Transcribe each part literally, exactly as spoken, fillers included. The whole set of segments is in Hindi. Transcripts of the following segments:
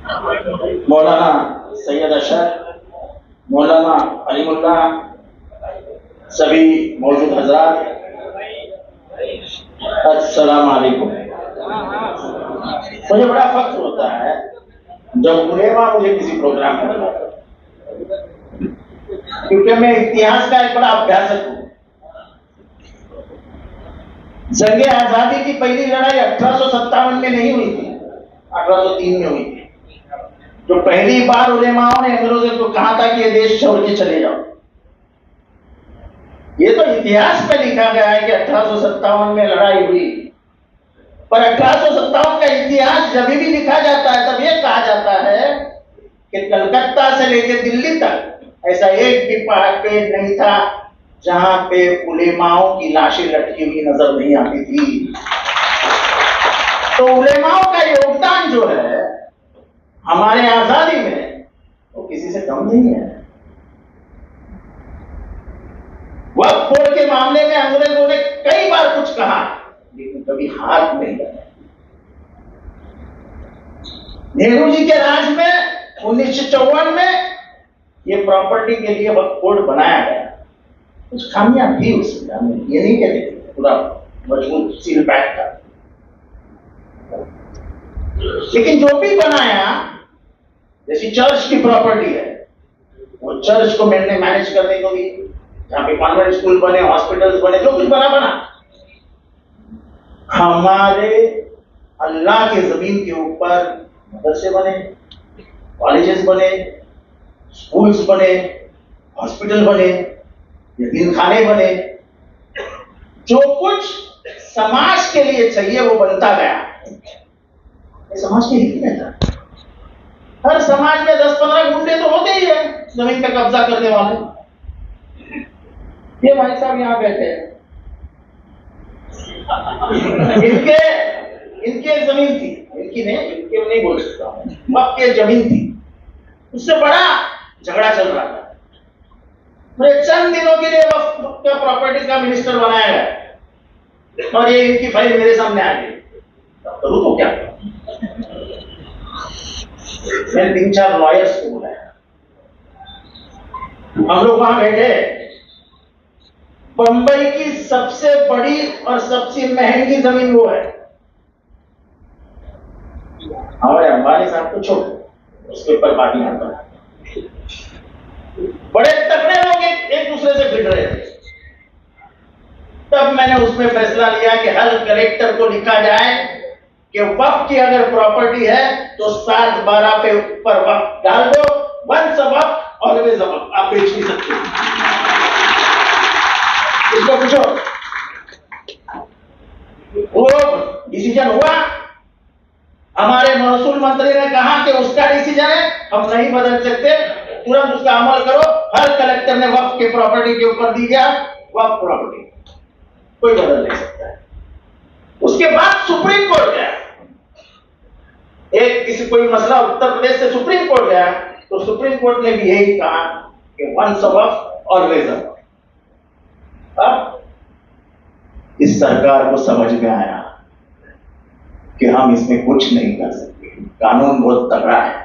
मौलाना सैयद अशर, मौलाना अलीमुल्ला, सभी मौजूद हजरात, अस्सलाम वालेकुम। मुझे बड़ा फख्र होता है जब उलेमा मुझे किसी प्रोग्राम में बुलाते हैं, क्योंकि मैं इतिहास का एक बड़ा अभ्यासक हूं। जंगे आजादी की पहली लड़ाई अठारह सौ सत्तावन में नहीं हुई थी, अठारह सौ तीन में हुई थी। जो पहली बार उलेमाओं ने अंग्रेजों को कहा था कि ये देश छोड़ के चले जाओ। ये तो इतिहास में लिखा गया है कि अठारह सौ सत्तावन में लड़ाई हुई, पर अठारह सौ सत्तावन का इतिहास जब भी लिखा जाता है तब यह कहा जाता है कि कलकत्ता से लेकर दिल्ली तक ऐसा एक भी पहाड़ नहीं था जहां पे उलेमाओं की लाशें लटकी हुई नजर नहीं आती थी। तो उलेमाओं का योगदान जो है हमारे आजादी में वो किसी से कम नहीं है। वक्फ बोर्ड के मामले में अंग्रेजों ने कई बार कुछ कहा लेकिन कभी हाथ नहीं लगाया। नेहरू जी के राज में उन्नीस सौ चौवन में ये प्रॉपर्टी के लिए वक्फ बोर्ड बनाया गया। कुछ खामियां थी उसमें, हम ये नहीं कहते पूरा मजबूत सील पैक था, लेकिन जो भी बनाया, जैसी चर्च की प्रॉपर्टी है, वो चर्च को मैंने मैनेज करने को दी, जहां पे कॉन्वेंट स्कूल बने, हॉस्पिटल्स बने, जो कुछ बना बना हमारे अल्लाह के जमीन के ऊपर मदरसे बने, कॉलेजेस बने, स्कूल्स बने, हॉस्पिटल बने, यतीम खाने बने। जो कुछ समाज के लिए चाहिए वो बनता गया। ये समाज के हित में था। हर समाज में दस पंद्रह गुंडे तो होते ही है जमीन पे कब्जा करने वाले। ये भाई साहब यहाँ बैठे हैं, इनके इनके जमीन थी, इनकी नहीं, इनके नहीं बोल सकता हूं, वक्त की जमीन थी, उससे बड़ा झगड़ा चल रहा था। मुझे चंद दिनों के लिए वक्त का प्रॉपर्टी का मिनिस्टर बनाया गया और ये इनकी फाइल मेरे सामने आ गई। करूं तो क्या? मैंने तीन चार लॉयर्स को बुलाया, हम लोग वहां बैठे। बंबई की सबसे बड़ी और सबसे महंगी जमीन वो है, हमारे अंबानी साहब को छोड़, उसके ऊपर बाकी आता है। बड़े तगड़े लोग एक, एक दूसरे से भिड़ रहे थे। तब मैंने उसमें फैसला लिया कि हर कलेक्टर को लिखा जाए कि वक्फ की अगर प्रॉपर्टी है तो सात बारह पे ऊपर वक्फ डाल दो, वंस वक्फ ऑलवेज वक्फ, आप बेच नहीं सकते। इसको पूछो, वो डिसीजन हुआ। हमारे महसूल मंत्री ने कहा कि उसका डिसीजन है, हम नहीं बदल सकते, तुरंत उसका अमल करो। हर कलेक्टर ने वक्फ के प्रॉपर्टी के ऊपर दी गया वक्फ प्रॉपर्टी, कोई बदल नहीं सकता है। उसके बाद सुप्रीम कोर्ट गया, एक किसी कोई मसला उत्तर प्रदेश से सुप्रीम कोर्ट गया, तो सुप्रीम कोर्ट ने भी यही कहा कि वंस वक्फ ऑलवेज वक्फ। अब इस सरकार को समझ में आया कि हम इसमें कुछ नहीं कर सकते, कानून बहुत तगड़ा है,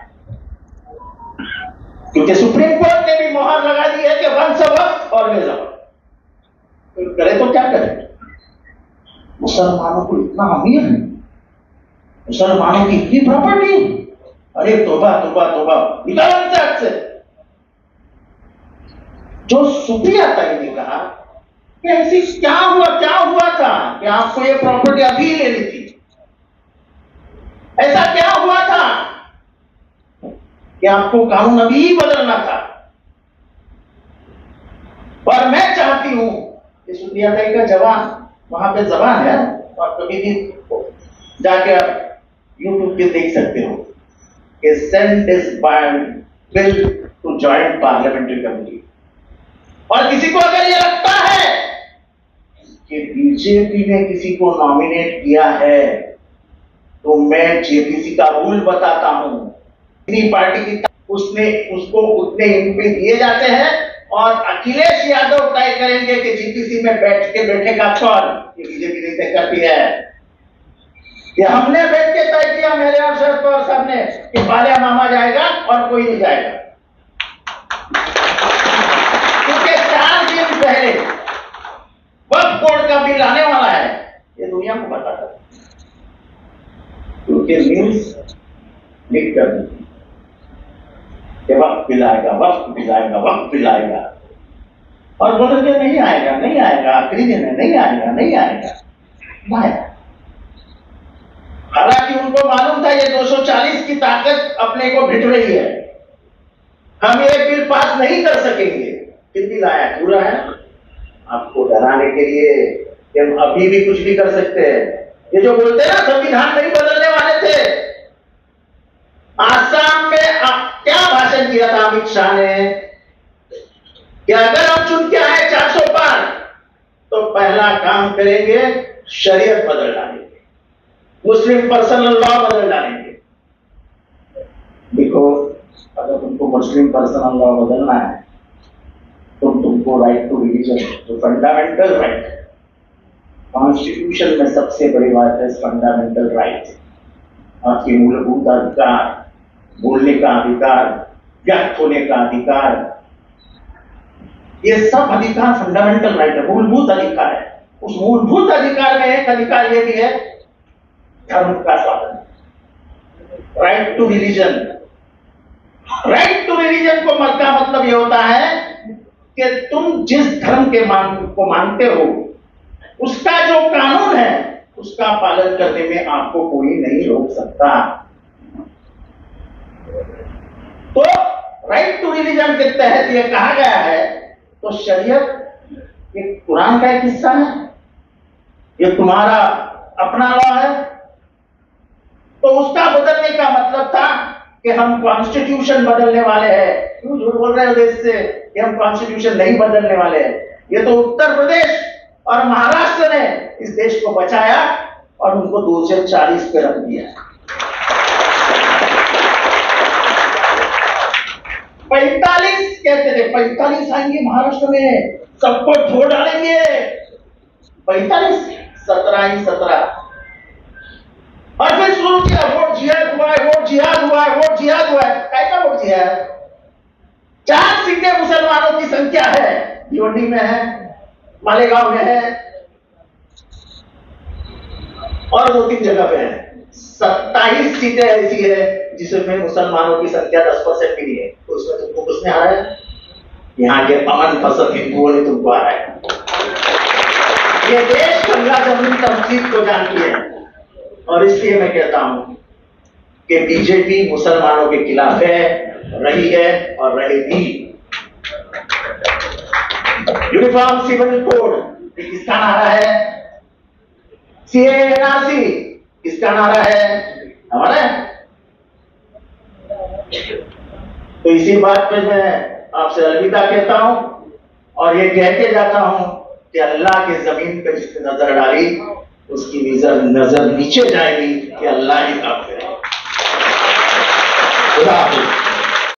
क्योंकि सुप्रीम कोर्ट ने भी मोहर लगा दी है कि वंस वक्फ ऑलवेज वक्फ। तो करे तो क्या करे? मुसलमानों को इतना अमीर है, मुसलमानों की इतनी प्रॉपर्टी, अरे तोबा तोबा तोबा, निकाल से। जो सुप्रिया तक ने कहा कि ऐसी क्या हुआ क्या हुआ था कि आपको ये प्रॉपर्टी अभी लेनी थी, ऐसा क्या हुआ था कि आपको कानून अभी बदलना था। और मैं चाहती हूं कि सुप्रिया ताई का जवान वहां पे जबान है, और कभी भी जाके आप यूट्यूब पे देख सकते हो कि send this bill to joint parliamentary committee. और किसी को अगर ये लगता है कि बीजेपी ने किसी को नॉमिनेट किया है, तो मैं जेपीसी का रूल बताता हूं। पार्टी की उसने उसको उतने एमपी दिए जाते हैं और अखिलेश यादव तय करेंगे कि जीपीसी में बैठ के बैठेगा कौन, ये बीजेपी नहीं तय करती है। ये हमने बैठ के तय किया, मेरे और शरद पवार साहब ने, कि बालिया मामा जाएगा और कोई नहीं जाएगा। क्योंकि चार दिन पहले वक्फ बोर्ड का बिल आने वाला है, ये दुनिया को पता था, क्योंकि न्यूज लीक कर दी कि वक्त बिल आएगा, वक्त बिल आएगा, वक्त बिल आएगा, और बोले कि नहीं आएगा, नहीं आएगा, आखिरी दिन है, नहीं आएगा, नहीं आएगा, नहीं आएगा। हालांकि उनको मालूम था ये दो सौ चालीस की ताकत अपने को भिड़ रही है, हम ये बिल पास नहीं कर सकेंगे, फिर भी लाया। पूरा है आपको डराने के लिए कि हम अभी भी कुछ भी कर सकते हैं। ये जो बोलते हैं ना संविधान नहीं बदलने वाले थे, आसाम में आ, क्या भाषण दिया था अमित शाह ने कि अगर हम चुन के आए चार सौ पार तो पहला काम करेंगे शरीयत बदल डालेंगे, मुस्लिम पर्सनल लॉ बदल डालेंगे। देखो, अगर तुमको मुस्लिम पर्सनल लॉ बदलना है तो तुमको राइट टू रिलीजन, जो फंडामेंटल राइट है, कॉन्स्टिट्यूशन में सबसे बड़ी बात है फंडामेंटल राइट, आपकी मूलभूत अधिकार, बोलने का अधिकार, व्यक्त होने का अधिकार, ये सब अधिकार फंडामेंटल राइट है, मूलभूत अधिकार है। उस मूलभूत अधिकार में एक अधिकार ये भी है धर्म का स्वातंत्र, right to religion. Right to religion को का मतलब ये होता है कि तुम जिस धर्म के मान को मानते हो उसका जो कानून है उसका पालन करने में आपको कोई नहीं रोक सकता। तो राइट टू रिलीजन के तहत यह कहा गया है, तो शरीयत एक कुरान का एक हिस्सा है, ये तुम्हारा अपना लॉ है, तो उसका बदलने का मतलब था कि हम कॉन्स्टिट्यूशन बदलने वाले हैं। क्यों झूठ बोल रहे हो देश से कि हम कॉन्स्टिट्यूशन नहीं बदलने वाले हैं? ये तो उत्तर प्रदेश और महाराष्ट्र ने इस देश को बचाया और उनको दो सौ चालीस पे रख दिया। पैंतालीस कहते थे, पैंतालीस आएंगे महाराष्ट्र में, सबको धो डालेंगे। पैंतालीस, सत्रह ही सत्रह, और फिर शुरू किया वोट जिहाद हुआ है, वोट जिहाद हुआ है, वोट जिहाद हुआ है। कैसा वोट जिहाद? चार सीटें मुसलमानों की संख्या है, भिवंडी में है, मालेगांव में है और दो तीन जगह पे है। सत्ताईस सीटें ऐसी है जिसमें मुसलमानों की संख्या दस परसेंट भी नहीं है, तो उसमें तुमको किसने आ रहा है? यहाँ के अमन पसंद हिंदुओं ने तुमको आ रहा है। ये देश गंगा जमुनी तहजीब को जानती है और इसलिए मैं कहता हूं कि बीजेपी मुसलमानों के खिलाफ है, रही है और रहेगी। यूनिफॉर्म सिविल कोड किसका नारा है? सीए एनआरसी किसका नारा है? हमारा है। तो इसी बात पे मैं आपसे अलविदा कहता हूं और ये कह के जाता हूं कि अल्लाह की जमीन पे जिसने नजर डाली उसकी नजर नजर नीचे जाएगी कि अल्लाह ही काफिर है। खुदा हाफिज़।